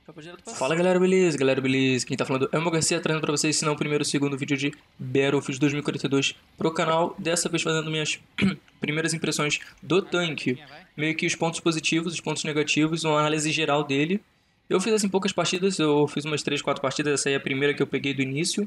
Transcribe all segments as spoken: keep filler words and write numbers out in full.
Fala galera, beleza? Galera, beleza? Quem tá falando é o Elmo Garcia, trazendo pra vocês, se não o primeiro ou segundo vídeo de Battlefield dois mil e quarenta e dois pro canal. Dessa vez fazendo minhas primeiras impressões do tanque. Meio que os pontos positivos, os pontos negativos, uma análise geral dele. Eu fiz assim poucas partidas, eu fiz umas três, quatro partidas, essa aí é a primeira que eu peguei do início.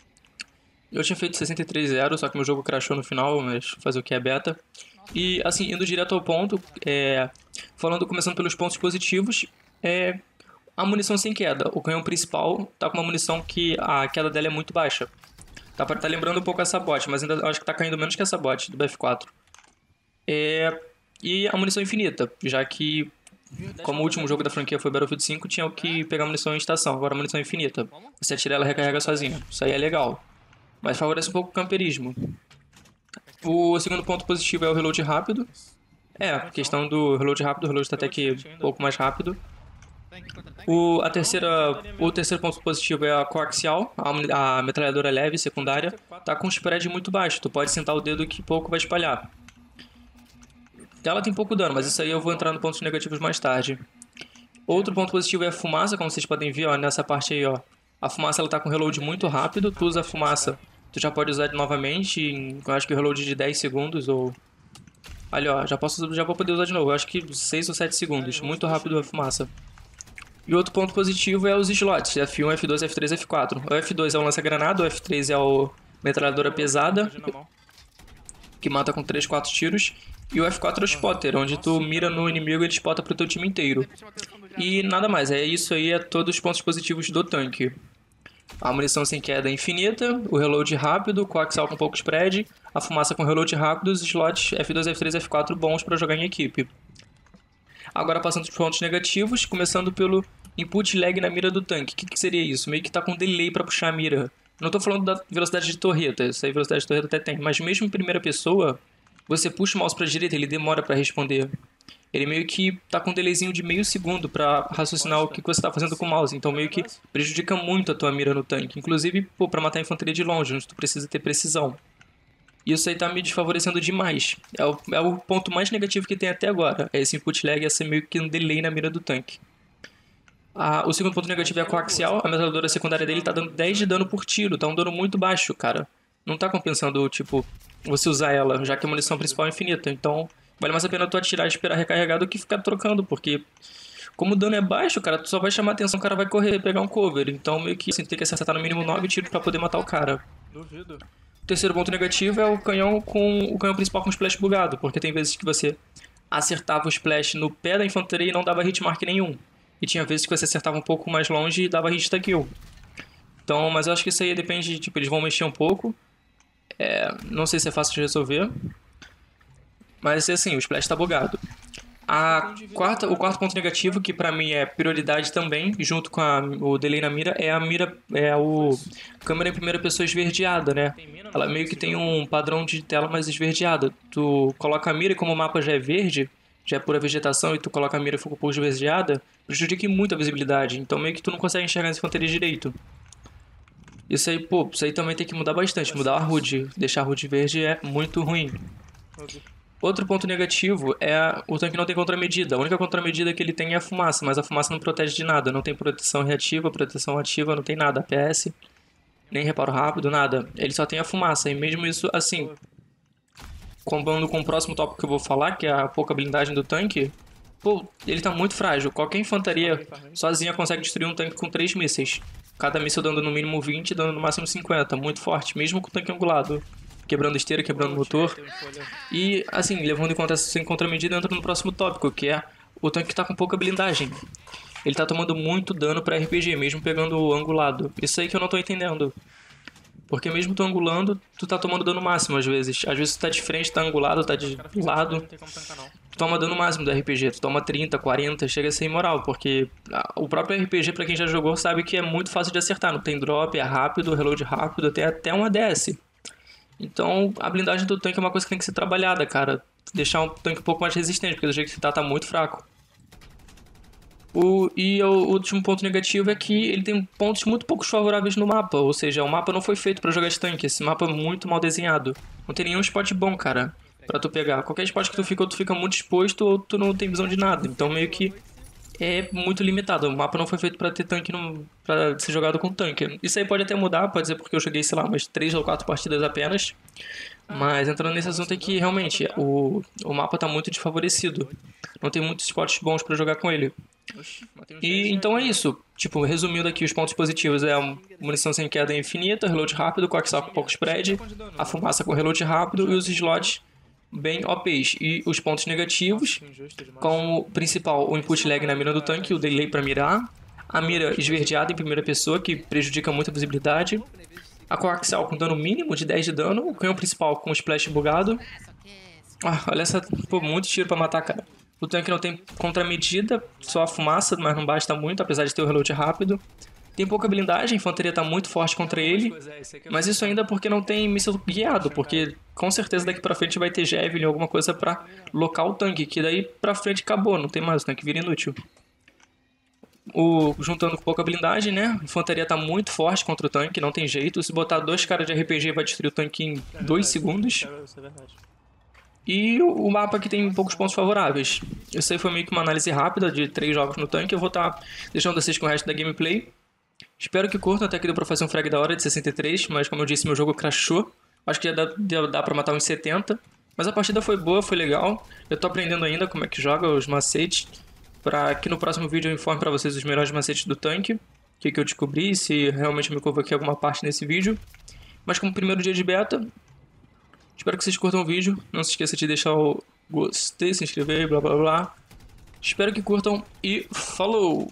Eu tinha feito sessenta e três a zero, só que meu jogo crashou no final, mas fazer o que é beta. E assim, indo direto ao ponto, é, falando, começando pelos pontos positivos, é a munição sem queda. O canhão principal tá com uma munição que a queda dela é muito baixa. Tá, tá lembrando um pouco essa bot, mas ainda acho que tá caindo menos que essa bot do B F quatro. É, e a munição infinita, já que como o último jogo da franquia foi Battlefield cinco, tinha que pegar munição em estação, agora a munição infinita. Você atira ela e recarrega sozinha. Isso aí é legal, mas favorece um pouco o camperismo. O segundo ponto positivo é o reload rápido. É, a questão do reload rápido, o reload tá até que um pouco mais rápido. O, a terceira, o terceiro ponto positivo é a coaxial, a, a metralhadora leve secundária. Tá com um spread muito baixo, tu pode sentar o dedo que pouco vai espalhar. Ela tem pouco dano, mas isso aí eu vou entrar no pontos negativos mais tarde. Outro ponto positivo é a fumaça, como vocês podem ver, ó, nessa parte aí, ó. A fumaça ela tá com reload muito rápido, tu usa a fumaça, tu já pode usar novamente, em, eu acho que o reload de dez segundos ou... Ali, ó, já, posso, já vou poder usar de novo, eu acho que seis ou sete segundos, muito rápido a fumaça. E outro ponto positivo é os slots, F um, F dois, F três, F quatro. O F dois é o lança-granada, o F três é o metralhadora pesada, que mata com três, quatro tiros. E o F quatro é o spotter, onde tu mira no inimigo e ele spota pro teu time inteiro. E nada mais, é isso aí, é todos os pontos positivos do tanque. A munição sem queda é infinita, o reload rápido, o coaxial com pouco spread, a fumaça com reload rápido, os slots F dois, F três, F quatro bons para jogar em equipe. Agora passando para os pontos negativos, começando pelo input lag na mira do tanque. O que, que seria isso? Meio que tá com delay para puxar a mira. Não estou falando da velocidade de torreta, essa aí velocidade de torreta até tem, mas mesmo em primeira pessoa, você puxa o mouse para a direita, ele demora para responder. Ele meio que tá com um delayzinho de meio segundo para raciocinar o que você está fazendo com o mouse, então meio que prejudica muito a tua mira no tanque. Inclusive, pô, para matar a infantaria de longe, onde tu precisa ter precisão. Isso aí tá me desfavorecendo demais. É o, é o ponto mais negativo que tem até agora. É esse input lag, esse meio que um delay na mira do tanque. Ah, o segundo ponto negativo é a coaxial. A metralhadora secundária dele tá dando dez de dano por tiro. Tá um dano muito baixo, cara. Não tá compensando, tipo, você usar ela, já que a munição principal é infinita. Então, vale mais a pena tu atirar e esperar recarregar do que ficar trocando, porque... Como o dano é baixo, cara, tu só vai chamar atenção, o cara vai correr, pegar um cover. Então, meio que assim, tu tem que acertar no mínimo nove tiros pra poder matar o cara. Duvido. O terceiro ponto negativo é o canhão com o canhão principal com splash bugado, porque tem vezes que você acertava o splash no pé da infantaria e não dava hitmark nenhum. E tinha vezes que você acertava um pouco mais longe e dava hit kill. Então, mas eu acho que isso aí depende, tipo, eles vão mexer um pouco. É, não sei se é fácil de resolver. Mas assim, o splash tá bugado. A quarta, o quarto ponto negativo, que pra mim é prioridade também, junto com a, o delay na mira, é a mira, é o câmera em primeira pessoa esverdeada, né? Ela meio que tem um padrão de tela mais esverdeada. Tu coloca a mira e como o mapa já é verde, já é pura vegetação, e tu coloca a mira e fica um pouco esverdeada, prejudica muito a visibilidade. Então meio que tu não consegue enxergar as infanterias direito. Isso aí, pô, isso aí também tem que mudar bastante, mudar a H U D. Deixar a H U D verde é muito ruim. Outro ponto negativo é o tanque não tem contramedida. A única contramedida que ele tem é a fumaça, mas a fumaça não protege de nada. Não tem proteção reativa, proteção ativa, não tem nada. A P S, nem reparo rápido, nada. Ele só tem a fumaça. E mesmo isso, assim, combando com o próximo tópico que eu vou falar, que é a pouca blindagem do tanque, pô, ele tá muito frágil. Qualquer infantaria sozinha consegue destruir um tanque com três mísseis. Cada míssil dando no mínimo vinte, dando no máximo cinquenta. Muito forte, mesmo com o tanque angulado. Quebrando esteira, quebrando motor. E, assim, levando em conta essa contramedida, entra no próximo tópico, que é o tanque que tá com pouca blindagem. Ele tá tomando muito dano pra R P G, mesmo pegando o angulado. Isso aí que eu não tô entendendo. Porque mesmo tu angulando, tu tá tomando dano máximo às vezes. Às vezes tu tá de frente, tá angulado, tá de lado. Tu toma dano máximo do R P G. Tu toma trinta, quarenta, chega a ser imoral. Porque o próprio R P G, pra quem já jogou, sabe que é muito fácil de acertar. Não tem drop, é rápido, reload rápido, tem até um A D S. Então, a blindagem do tanque é uma coisa que tem que ser trabalhada, cara. Deixar um tanque um pouco mais resistente, porque do jeito que tá, tá muito fraco. O, e o último ponto negativo é que ele tem pontos muito pouco favoráveis no mapa. Ou seja, o mapa não foi feito pra jogar de tanque. Esse mapa é muito mal desenhado. Não tem nenhum spot bom, cara, pra tu pegar. Qualquer spot que tu fica, ou tu fica muito exposto, ou tu não tem visão de nada. Então, meio que é muito limitado. O mapa não foi feito pra ter tanque, no, pra ser jogado com tanque. Isso aí pode até mudar, pode ser porque eu joguei, sei lá, umas três ou quatro partidas apenas. Mas entrando nesse assunto é que realmente o, o mapa tá muito desfavorecido. Não tem muitos spots bons pra jogar com ele. E então é isso. Tipo, resumindo aqui, os pontos positivos é a munição sem queda infinita, reload rápido, coaxial com pouco spread, a fumaça com reload rápido e os slots bem O Ps. E os pontos negativos, como principal o input lag na mira do tanque, o delay para mirar, a mira esverdeada em primeira pessoa, que prejudica muito a visibilidade, a coaxial com dano mínimo de dez de dano, o canhão principal com splash bugado. Ah, olha essa, pô, muito tiro para matar, cara. O tanque não tem contramedida, só a fumaça, mas não basta muito, apesar de ter o reload rápido. Tem pouca blindagem, a infantaria está muito forte contra ele, mas isso ainda porque não tem míssil guiado, porque com certeza daqui pra frente vai ter Javelin ou alguma coisa pra locar o tanque, que daí pra frente acabou, não tem mais, o tanque vira inútil. O, juntando com pouca blindagem, né, a infantaria tá muito forte contra o tanque, não tem jeito, se botar dois caras de R P G vai destruir o tanque em dois segundos. E o mapa aqui tem poucos pontos favoráveis. Isso aí foi meio que uma análise rápida de três jogos no tanque, eu vou estar deixando vocês com o resto da gameplay. Espero que curtam, até que deu pra fazer um frag da hora de sessenta e três, mas como eu disse, meu jogo crashou. Acho que já dá, já dá pra matar uns setenta. Mas a partida foi boa, foi legal. Eu tô aprendendo ainda como é que joga os macetes, pra que no próximo vídeo eu informe pra vocês os melhores macetes do tanque, o que, que eu descobri, se realmente me convoquei alguma parte nesse vídeo. Mas como primeiro dia de beta, espero que vocês curtam o vídeo. Não se esqueça de deixar o gostei, se inscrever, blá blá blá. Espero que curtam e falou!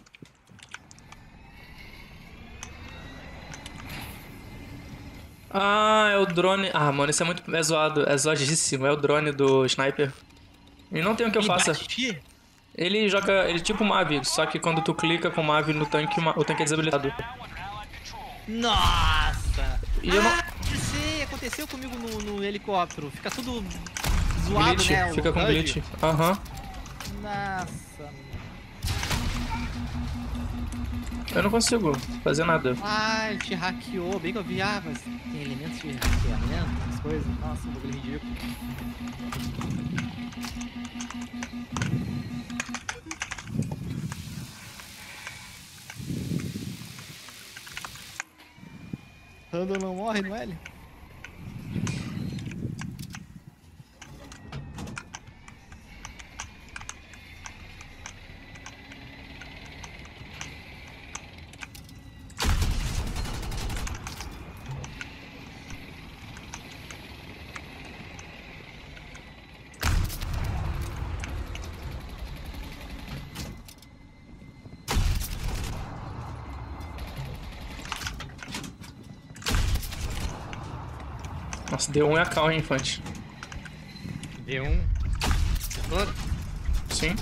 Ah, é o drone. Ah, mano, isso é muito é zoado, é zoadíssimo. É o drone do sniper. E não tem o que eu faça. Ele joga. Ele é tipo Mavi, só que quando tu clica com Mavi no tanque, o tanque é desabilitado. Nossa! E eu não. Ah, sei, aconteceu comigo no, no helicóptero. Fica tudo zoado, Glitch, né? fica com glitch. Aham. Uhum. Nossa. Eu não consigo fazer nada. Ah, ele te hackeou. Bem que eu vi, ah, mas tem elementos de hackeamento, essas coisas. Nossa, um bagulho ridículo. Thunder não morre no L? Nossa, deu um é a cal, hein, infante. Deu um. Sim.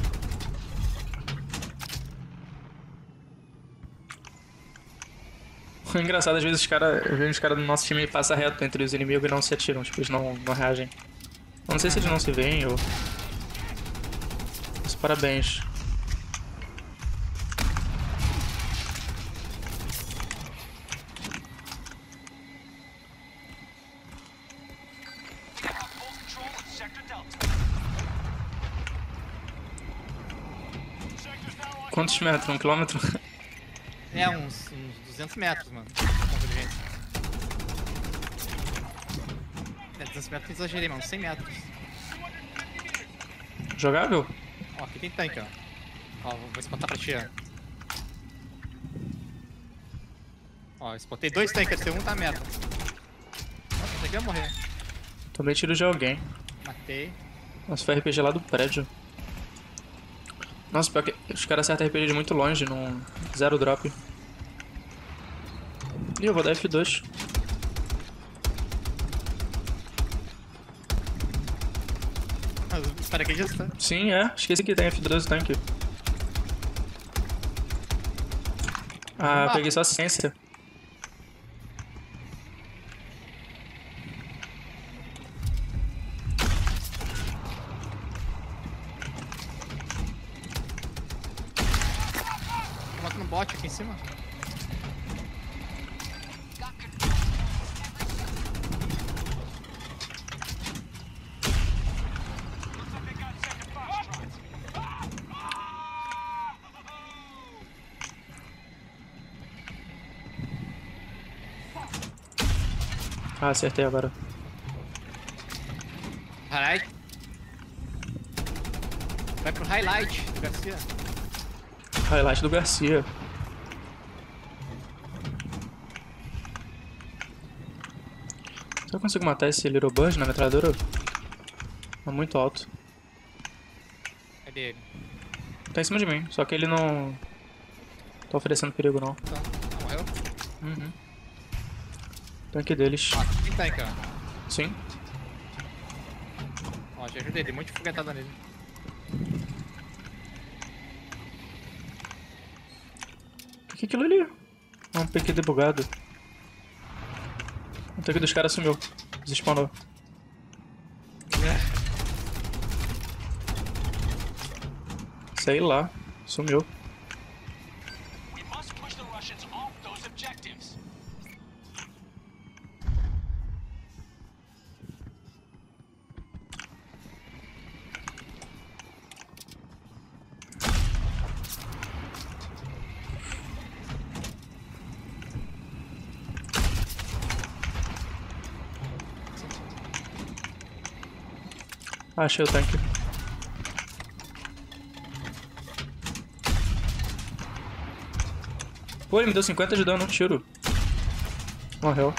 O engraçado, às vezes os caras os cara do nosso time passam reto entre os inimigos e não se atiram, tipo, eles não, não reagem. Eu não sei se eles não se veem ou... Mas parabéns. Quantos metros? Um quilômetro? É, uns, uns duzentos metros, mano. É, duzentos metros eu exagerei, mano. cem metros. Jogável? Ó, aqui tem tanque, ó. Ó, vou spotar pra ti, ó. Ó, spotei dois tanques, um tá meta. Nossa, esse aqui vai morrer. Tomei tiro de alguém. Matei. Nossa, foi R P G lá do prédio. Nossa, pior que os caras acertam R P G de muito longe, num zero drop. Ih, eu vou dar F dois. Espera que já está. Sim, é. Esqueci que tem F dois no tanque. Ah, Ah. peguei só ciência. Tô matando um bot aqui em cima. Ah, acertei agora. Highlight. Vai pro highlight, Garcia. Highlight do Garcia. Será que eu consigo matar esse Little Bird na metralhadora? É muito alto. Cadê ele? Tá em cima de mim, só que ele não tá oferecendo perigo não. Então, não morreu? Uhum. Tanque deles. Ó, tem tanque, ó. Sim. Ó, já ajudei, tem um monte de foguetada nele. O que é aquilo ali? É um P Q debugado. O tanque dos caras sumiu. Despawnou. Sei lá. Sumiu. We must push the Russians off those objectives. Ah, achei o tanque. Pô, ele me deu cinquenta de dano no tiro. Morreu.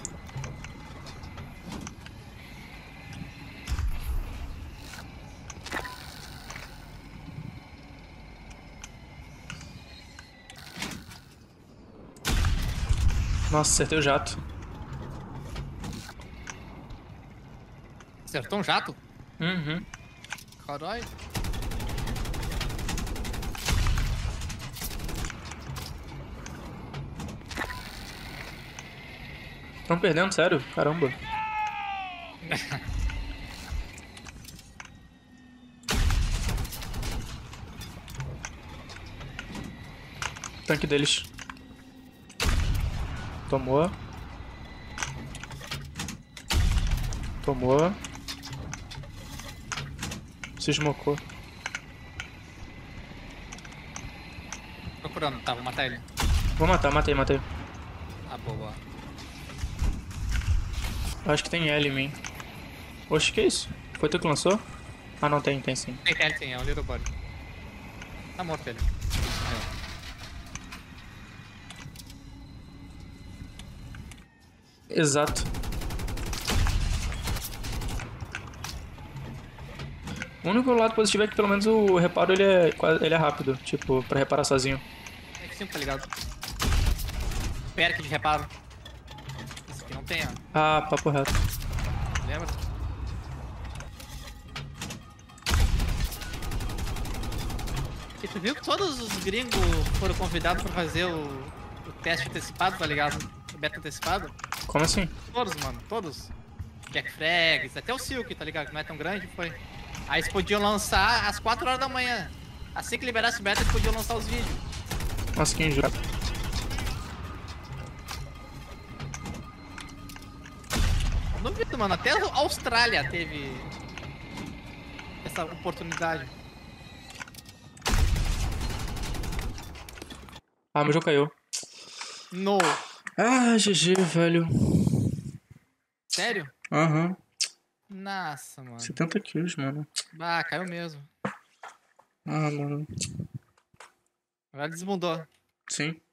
Nossa, acertei o jato. Acertou um jato? Uhum. Caralho. Tão perdendo, sério? Caramba. Tanque deles. Tomou. Tomou. Se esmocou. Procurando, tá, vou matar ele. Vou matar, matei, matei. Ah, boa. Acho que tem L em mim. Oxe, que isso? Foi tu que lançou? Ah, não, tem, tem sim. Tem ele, tem, é um Little Body. Tá morto ele. Exato. O único lado positivo é que pelo menos o reparo ele é, quase- ele é rápido, tipo, pra reparar sozinho. É que sempre tá ligado. Perk de reparo. Isso aqui não tem, ó. Ah, papo reto. Lembra? E tu viu que todos os gringos foram convidados pra fazer o, o teste antecipado, tá ligado? O beta antecipado? Como assim? Todos, mano, todos. Jack Frags, até o Silk, tá ligado? Que não é tão grande, foi. Aí eles podiam lançar às quatro horas da manhã. Assim que liberasse o beta, eles podiam lançar os vídeos. Nossa, que injusto. Não duvido, mano. Até a Austrália teve essa oportunidade. Ah, meu jogo caiu. No. Ah, G G, velho. Sério? Aham. Nossa, mano. setenta kills, mano. Ah, caiu mesmo. Ah, mano. Agora desmudou. Sim.